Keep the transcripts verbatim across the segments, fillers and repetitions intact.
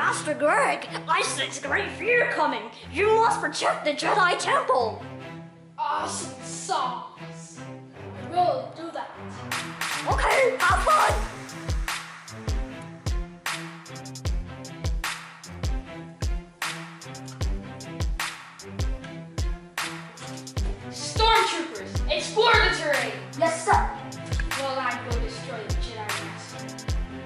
Master Greg, I sense great fear coming. You must protect the Jedi Temple. Awesome sauce. We'll do that. Okay, have fun. Stormtroopers, explore the terrain. Yes, sir. While I go destroy the Jedi Master.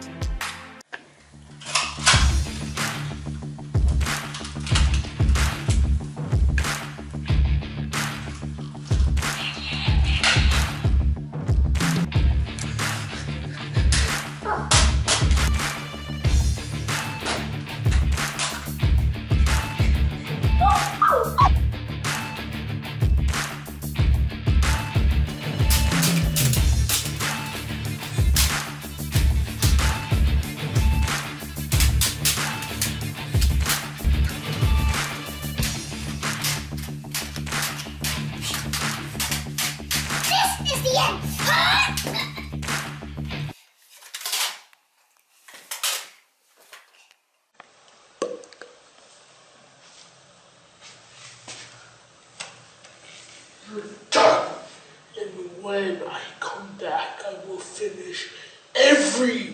You're done. And when I come back, I will finish every